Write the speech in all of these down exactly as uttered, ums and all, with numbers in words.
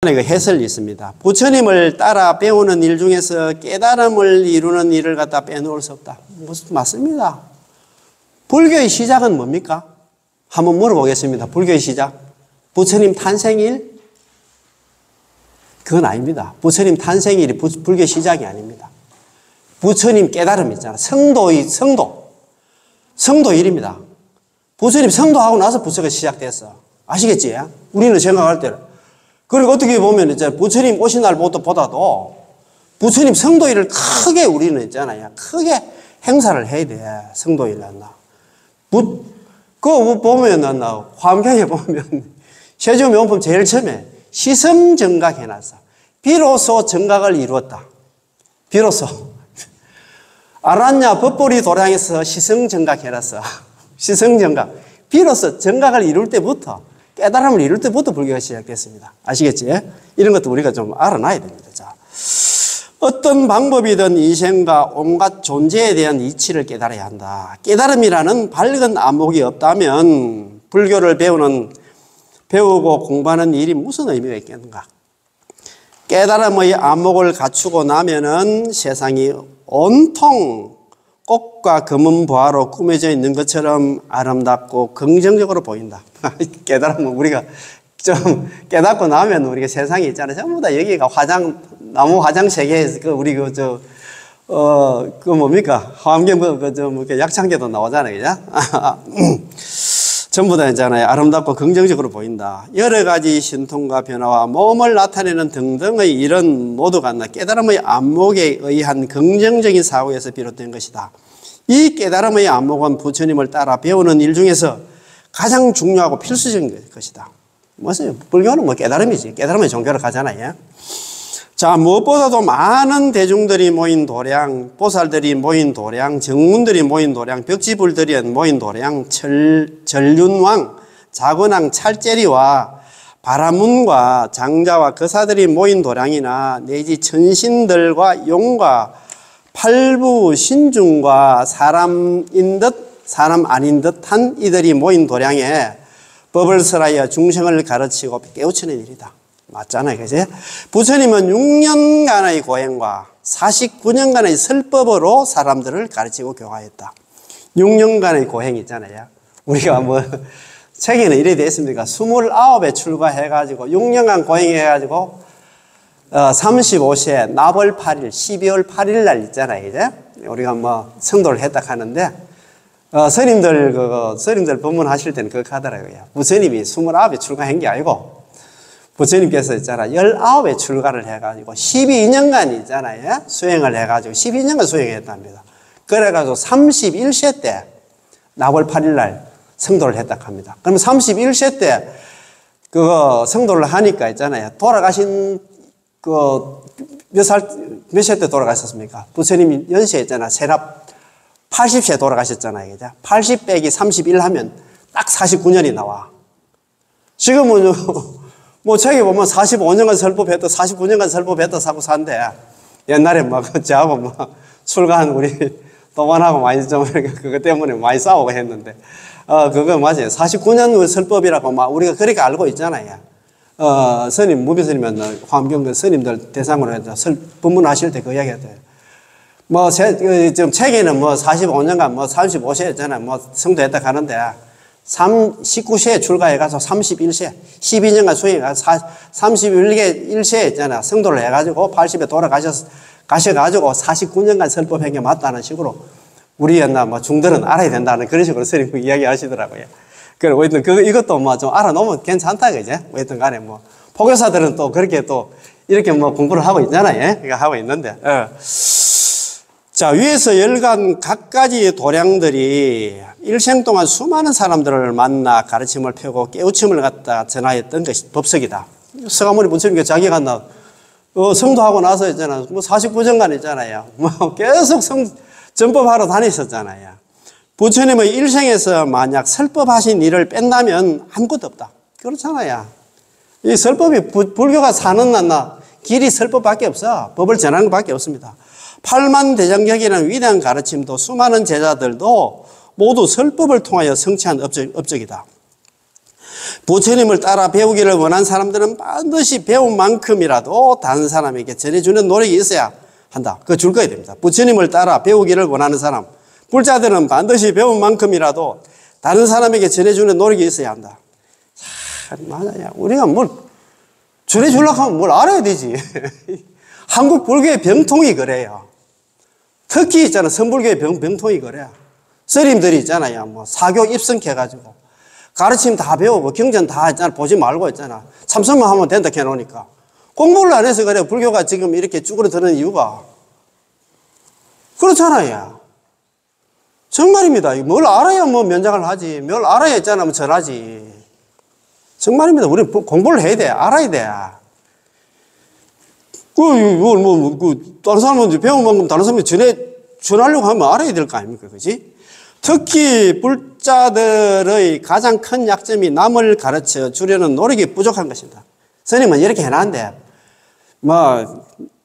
그 해설이 있습니다. 부처님을 따라 배우는 일 중에서 깨달음을 이루는 일을 갖다 빼놓을 수 없다. 무슨 맞습니다. 불교의 시작은 뭡니까? 한번 물어보겠습니다. 불교의 시작. 부처님 탄생일? 그건 아닙니다. 부처님 탄생일이 부, 불교 시작이 아닙니다. 부처님 깨달음 있잖아. 성도의 성도. 성도일입니다. 부처님 성도하고 나서 부처가 시작됐어. 아시겠지? 우리는 생각할 때는. 그리고 어떻게 보면 이제 부처님 오신 날보다도 부처님 성도일을 크게 우리는 있잖아요. 크게 행사를 해야 돼. 성도일 난다. 부, 그거 보면 난다. 화엄경에 보면 세조명품 제일 처음에 시성정각 해놨어. 비로소 정각을 이루었다. 비로소. 알았냐? 법보리 도량에서 시성정각 해놨어. 시성정각. 비로소 정각을 이룰 때부터, 깨달음을 이룰 때부터 불교가 시작됐습니다. 아시겠지? 이런 것도 우리가 좀 알아놔야 됩니다. 자, 어떤 방법이든 인생과 온갖 존재에 대한 이치를 깨달아야 한다. 깨달음이라는 밝은 안목이 없다면 불교를 배우는, 배우고 공부하는 일이 무슨 의미가 있겠는가? 깨달음의 안목을 갖추고 나면은 세상이 온통 꽃과 검은 보화로 꾸며져 있는 것처럼 아름답고 긍정적으로 보인다. 깨달으면 우리가 좀 깨닫고 나면 우리가 세상이 있잖아요. 전부 다 여기가 화장, 나무 화장 세계에서 그 우리 그 저, 어, 그 뭡니까? 화엄경 그, 그, 저, 뭐, 약창계도 나오잖아요. 그죠? 전부 다 있잖아요. 아름답고 긍정적으로 보인다. 여러 가지 신통과 변화와 몸을 나타내는 등등의 이런 모두가 깨달음의 안목에 의한 긍정적인 사고에서 비롯된 것이다. 이 깨달음의 안목은 부처님을 따라 배우는 일 중에서 가장 중요하고 필수적인 것이다. 무슨 불교는 뭐 깨달음이지. 깨달음의 종교를 가잖아요. 자, 무엇보다도 많은 대중들이 모인 도량, 보살들이 모인 도량, 정문들이 모인 도량, 벽지불들이 모인 도량, 절, 전륜왕, 자군왕, 찰제리와 바라문과 장자와 거사들이 모인 도량이나 내지 천신들과 용과 팔부 신중과 사람인 듯 사람 아닌 듯한 이들이 모인 도량에 법을 설하여 중생을 가르치고 깨우치는 일이다. 맞잖아요. 그지? 부처님은 육 년간의 고행과 사십구 년간의 설법으로 사람들을 가르치고 교화했다. 육 년간의 고행 있잖아요. 우리가 뭐, 책에는 이래 되어 있습니까? 스물아홉에 출가해가지고, 육 년간 고행해가지고, 어, 삼십오 세, 나벌 팔 일, 십이월 팔 일 날 있잖아요. 이제? 우리가 뭐, 성도를 했다 하는데, 어, 스님들, 그, 스님들 법문하실 때는 그렇게 하더라고요. 부처님이 스물아홉에 출가한 게 아니고, 부처님께서 있잖아, 열아홉에 출가를 해가지고, 십이 년간 있잖아요. 수행을 해가지고, 십이 년간 수행했답니다. 그래가지고, 삼십일 세 때, 나월 팔 일 날 성도를 했다 합니다. 그러면 삼십일 세 때, 그거 성도를 하니까 있잖아요. 돌아가신, 그, 몇 살, 몇 세 때 돌아가셨습니까? 부처님이 연세 있잖아. 세납 팔십 세 돌아가셨잖아요. 그죠? 팔십 빼기 삼십일 하면 딱 사십구 년이 나와. 지금은, 뭐, 책에 보면 사십오 년간 설법했다, 사십구 년간 설법했다 사고 산대. 옛날에 막, 저하고 뭐, 출가한 우리 동안하고 많이 좀, 그것 때문에 많이 싸우고 했는데, 어, 그거 맞아요. 사십구 년 설법이라고 막 우리가 그렇게 알고 있잖아요. 어, 스님, 무비 스님은 화엄경 스님들 대상으로 해서 설, 법문하실 때 그 이야기 했대요. 뭐, 제, 그, 지금 책에는 뭐 사십오 년간 뭐 삼십오 세였잖아요. 뭐 성도했다 가는데, 십구 세에 출가해가서 삼십일 세, 십이 년간 수행해가서 삼십일 세 있잖아. 성도를 해가지고 팔십에 돌아가셔서, 가셔가지고 사십구 년간 설법한 게 맞다는 식으로 우리였나 뭐 중들은 알아야 된다는 그런 식으로 스님 이야기 하시더라고요. 그리고 하여튼 그, 이것도 뭐 좀 알아놓으면 괜찮다, 그제? 하여튼 간에 뭐, 포교사들은 또 그렇게 또 이렇게 뭐 공부를 하고 있잖아요. 그러니까 하고 있는데, 어. 자, 위에서 열간 각가지 도량들이 일생 동안 수많은 사람들을 만나 가르침을 펴고 깨우침을 갖다 전하였던 것이 법석이다. 서가모니 부처님께서 자기가 나, 어, 성도하고 나서 있잖아. 뭐 사십구 년간 있잖아요. 뭐 계속 성, 전법하러 다녔었잖아요. 부처님의 일생에서 만약 설법하신 일을 뺀다면 아무것도 없다. 그렇잖아요. 이 설법이 부, 불교가 사는 나나 길이 설법밖에 없어. 법을 전하는 것밖에 없습니다. 팔만 대장경이라는 위대한 가르침도 수많은 제자들도 모두 설법을 통하여 성취한 업적, 업적이다. 부처님을 따라 배우기를 원하는 사람들은 반드시 배운 만큼이라도 다른 사람에게 전해주는 노력이 있어야 한다. 그거 줄 거야 됩니다. 부처님을 따라 배우기를 원하는 사람, 불자들은 반드시 배운 만큼이라도 다른 사람에게 전해주는 노력이 있어야 한다. 참, 맞아요. 우리가 뭘 전해주려고 하면 뭘 알아야 되지. 한국 불교의 병통이 그래요. 특히 있잖아, 선불교의 병, 병통이 그래요. 스님들이 있잖아요. 뭐 사교 입성해가지고 가르침 다 배우고 경전 다 했잖아. 보지 말고 했잖아. 참선만 하면 된다 해놓으니까. 공부를 안 해서 그래요. 불교가 지금 이렇게 쭈그러드는 이유가. 그렇잖아요. 정말입니다. 뭘 알아야 뭐 면장을 하지. 뭘 알아야 했잖아. 뭐 전하지. 정말입니다. 우리 공부를 해야 돼. 알아야 돼. 그, 뭐, 뭐, 그, 다른 사람은 배운 만큼 다른 사람이 전해, 전하려고 하면 알아야 될 거 아닙니까? 그지? 특히 불자들의 가장 큰 약점이 남을 가르쳐 주려는 노력이 부족한 것입니다. 스님은 이렇게 해놨는데, 뭐,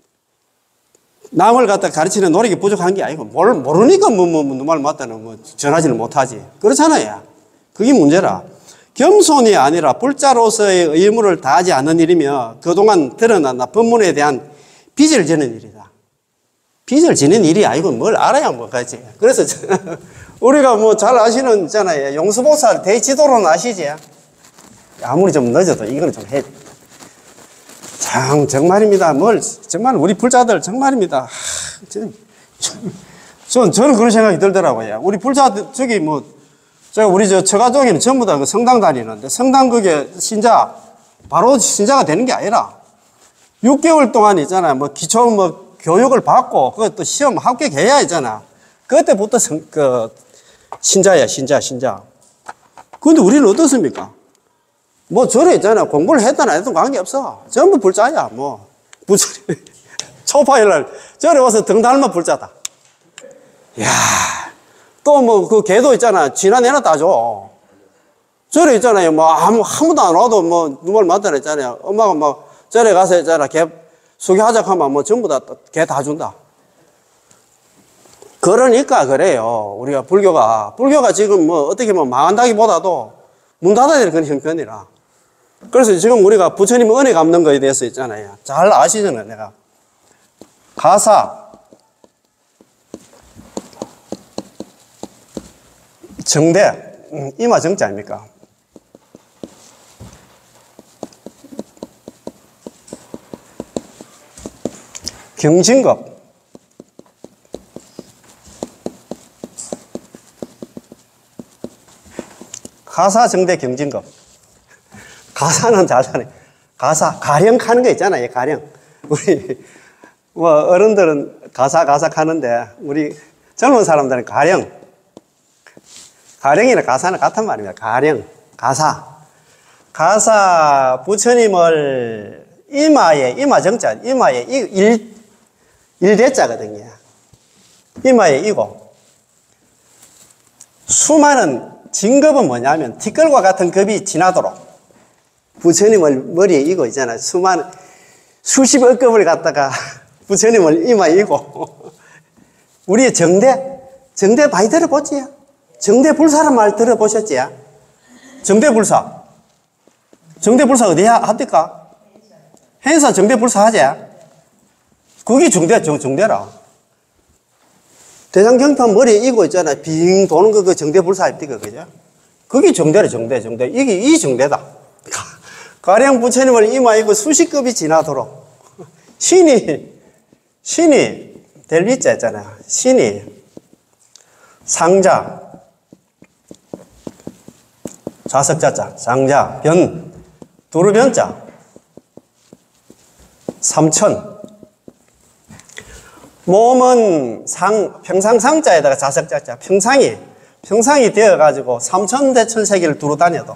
남을 갖다 가르치는 노력이 부족한 게 아니고, 뭘, 모르니까 뭐, 뭐, 뭐, 말 맞다는 뭐, 전하지는 못하지. 그렇잖아요. 그게 문제라. 겸손이 아니라 불자로서의 의무를 다하지 않는 일이며, 그동안 드러난 법문에 대한 빚을 지는 일이다. 빚을 지는 일이 아니고 뭘 알아야 뭐 가지. 그래서 우리가 뭐 잘 아시는 있잖아요. 용수보살 대지도로는 아시지? 아무리 좀 늦어도 이거는 좀 해. 참, 정말입니다. 뭘, 정말 우리 불자들 정말입니다. 전, 전, 저는 그런 생각이 들더라고요. 우리 불자들, 저기 뭐, 제가 우리 저 처가족에는 전부 다 그 성당 다니는데, 성당 그게 신자, 바로 신자가 되는 게 아니라, 육 개월 동안 있잖아요. 뭐 기초 뭐 교육을 받고, 그것도 시험 합격해야 했잖아. 그때부터 성, 그, 신자야, 신자, 신자. 근데 우리는 어떻습니까? 뭐, 절에 있잖아. 공부를 했든 안 했든 관계없어. 전부 불자야, 뭐. 부처님, 초파일날 절에 와서 등 닮아 불자다. 이야, 또 뭐, 그 개도 있잖아. 지나 내나 따줘. 절에 있잖아요. 뭐, 아무, 한 번도 안 와도 뭐, 누굴 만나라 했잖아요. 엄마가 뭐, 절에 가서 있잖아. 개 소개하자 하면 뭐, 전부 다, 개 다 준다. 그러니까 그래요. 우리가 불교가, 불교가 지금 뭐 어떻게 뭐 망한다기보다도 문 닫아야 될 그런 형편이라. 그래서 지금 우리가 부처님 은혜 갚는 거에 대해서 있잖아요. 잘 아시잖아요, 내가. 가사, 정대, 이마 정자 아닙니까? 경진급, 가사, 정대, 경진급. 가사는 잘 사네. 가사, 가령 하는 거 있잖아요, 가령. 우리, 뭐, 어른들은 가사, 가사 하는데, 우리 젊은 사람들은 가령. 가령이나 가사는 같은 말입니다. 가령, 가사. 가사, 부처님을 이마에, 이마 정자, 이마에 일, 일대자거든요. 이마에 이고. 수많은 진급은 뭐냐면 티끌과 같은 급이 지나도록 부처님을 머리에 이고 있잖아요. 수많은 수십억 급을 갖다가 부처님을 이마에 이고 우리의 정대 정대 많이 들어보지? 정대 불사란 말 들어보셨지? 정대 불사 정대 불사 어디 합니까? 행사 정대 불사 하지? 그게 정대, 정, 정대라. 대장경판 머리에 이고 있잖아. 빙 도는 거, 그 정대 불사입니까? 그죠? 그게 정대래, 정대, 정대. 이게, 이 정대다. 가령 부처님을 이마 이고 수십급이 지나도록. 신이, 신이, 될 리자 있잖아. 신이, 상자, 좌석자자, 상자, 변, 두루변자, 삼천. 몸은 상, 평상상자에다가 자석자자, 평상이, 평상이 되어가지고 삼천대천세계를 두루 다녀도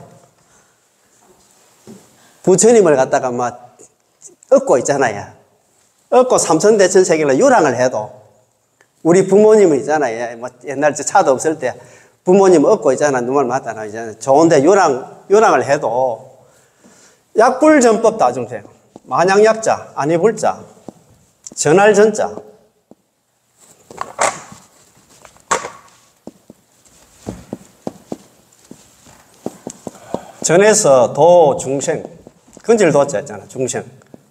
부처님을 갖다가 막 얻고 있잖아요. 얻고 삼천대천세계를 유랑을 해도 우리 부모님은 있잖아요. 뭐 옛날 차도 없을 때 부모님 얻고 있잖아. 누말 맞잖아. 이제 좋은데 유랑, 유랑을 해도 약불전법 다중생, 만약약자, 아니불자, 전할전자, 전에서 도, 중생, 근질 도자 했잖아, 중생.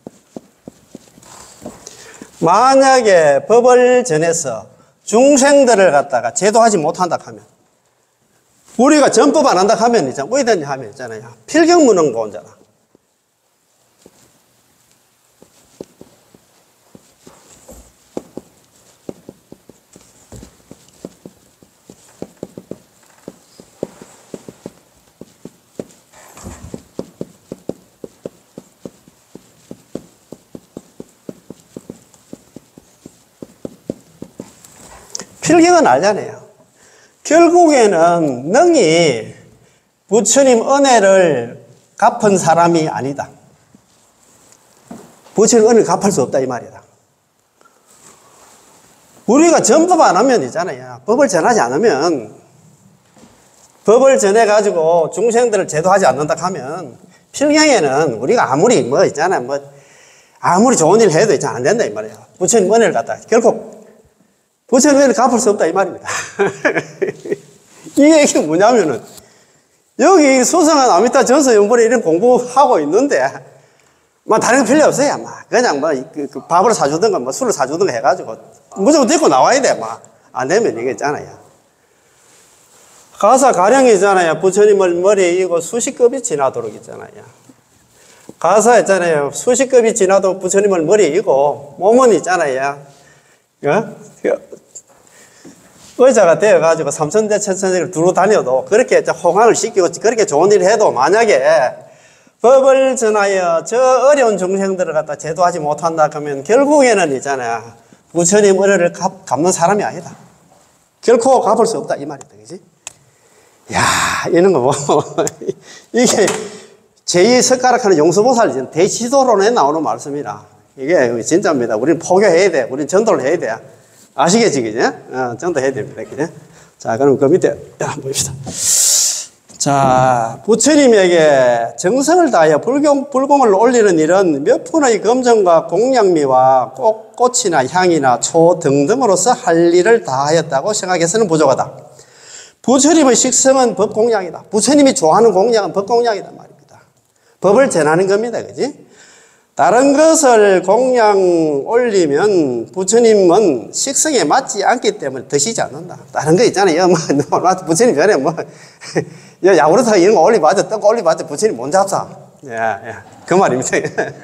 만약에 법을 전해서 중생들을 갖다가 제도하지 못한다 하면, 우리가 전법 안 한다 하면, 이제, 뭐 이랬냐 하면 있잖아요. 필경무능보잖아. 필경은 알잖아요. 결국에는 능히 부처님 은혜를 갚은 사람이 아니다. 부처님 은혜를 갚을 수 없다 이 말이다. 우리가 전법 안 하면 있잖아요. 법을 전하지 않으면, 법을 전해가지고 중생들을 제도하지 않는다 하면 필경에는 우리가 아무리 뭐 있잖아요. 뭐 아무리 좋은 일 해도 이제 안 된다 이 말이에요. 부처님 은혜를 갖다 결국 부처님 은혜를 갚을 수 없다 이 말입니다. 이게, 이게 뭐냐면은 여기 수성한 아미타 전서 연불에 이런 공부하고 있는데 뭐 다른 거 필요 없어요. 막 그냥 뭐 그, 그 밥을 사주든가 뭐 술을 사주든가 해가지고 무조건 데리고 나와야 돼. 막 안 되면 이게 있잖아요. 가사 가령이 있잖아요. 부처님을 머리에 이고 수십급이 지나도록 있잖아요. 가사 있잖아요. 수십급이 지나도 부처님을 머리에 이고 몸은 있잖아요. 어? 의자가 되어가지고 삼천대 천천대를 두루 다녀도 그렇게 호강을 시키고 그렇게 좋은 일을 해도 만약에 법을 전하여 저 어려운 중생들을 갖다 제도하지 못한다 하면 결국에는 있잖아요. 부처님 은혜를 갚, 갚는 사람이 아니다. 결코 갚을 수 없다 이 말이다. 그지? 야, 이런 거 뭐 이게 제이 석가락하는 용서보살 대시도론에 나오는 말씀이라 이게 진짜입니다. 우리는 포교해야 돼. 우리는 전도를 해야 돼. 아시겠지, 그죠? 어, 전도해야 됩니다, 그죠? 자, 그럼 그 밑에, 야, 봅시다. 자, 부처님에게 정성을 다하여 불공, 불공을 올리는 일은 몇 푼의 검정과 공양미와 꽃, 꽃이나 향이나 초 등등으로서 할 일을 다하였다고 생각해서는 부족하다. 부처님의 식성은 법공양이다. 부처님이 좋아하는 공양은 법공양이다 말입니다. 법을 전하는 겁니다, 그지? 다른 것을 공양 올리면 부처님은 식성에 맞지 않기 때문에 드시지 않는다. 다른 거 있잖아요. 뭐, 부처님 전에 뭐, 야구르트가 이런 거 올리봐도, 떡 올리봐도 부처님 못 잡사. 예, 예. 그 말입니다.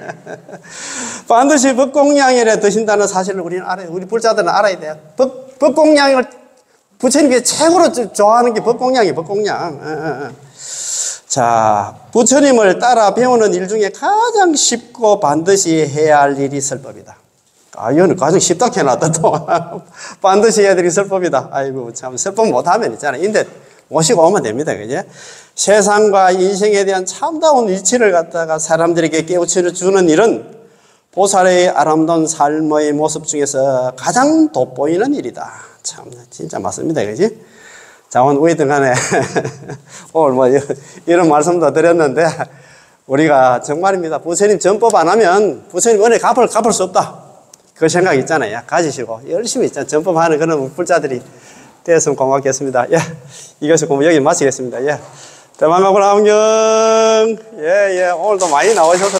반드시 법공양이라 드신다는 사실을 우리는 알아요. 우리 불자들은 알아야 돼요. 법, 법공양을 부처님이 최고로 좋아하는 게 법공양이에요, 법공양. 예, 예, 예. 자, 부처님을 따라 배우는 일 중에 가장 쉽고 반드시 해야 할 일이 설법이다. 아, 이거는 가장 쉽다 해놨다 또. 반드시 해야 될 설법이다. 아이고, 참, 설법 못하면 있잖아요. 인데 모시고 오면 됩니다. 그죠? 세상과 인생에 대한 참다운 이치를 갖다가 사람들에게 깨우쳐 주는 일은 보살의 아름다운 삶의 모습 중에서 가장 돋보이는 일이다. 참, 진짜 맞습니다. 그지? 자, 오늘 우이등간에 오늘 뭐 이런 말씀도 드렸는데 우리가 정말입니다. 부처님 전법 안 하면 부처님 은혜 갚을, 갚을 수 없다. 그 생각 있잖아요. 가지시고 열심히 있잖아요. 전법하는 그런 불자들이 되었으면 고맙겠습니다. 예, 이것을 공부 여기 마치겠습니다. 예, 대만가불 함경. 예, 예, 오늘도 많이 나오셔서